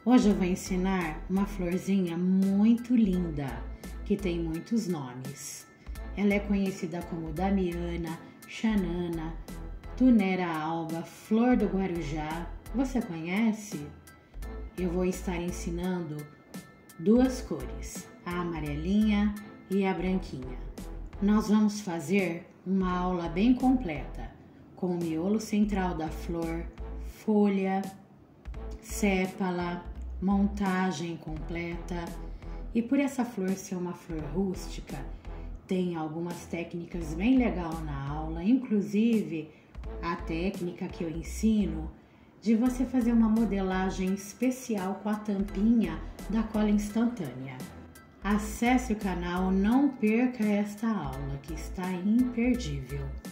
Hoje eu vou ensinar uma florzinha muito linda, que tem muitos nomes. Ela é conhecida como Damiana, Xanana, Tunera alba, Flor do Guarujá. Você conhece? Eu vou estar ensinando duas cores, a amarelinha e a branquinha. Nós vamos fazer uma aula bem completa, com o miolo central da flor, folha, sépala, montagem completa. E por essa flor ser uma flor rústica, tem algumas técnicas bem legais na aula, inclusive a técnica que eu ensino de você fazer uma modelagem especial com a tampinha da cola instantânea. Acesse o canal, não perca esta aula que está imperdível.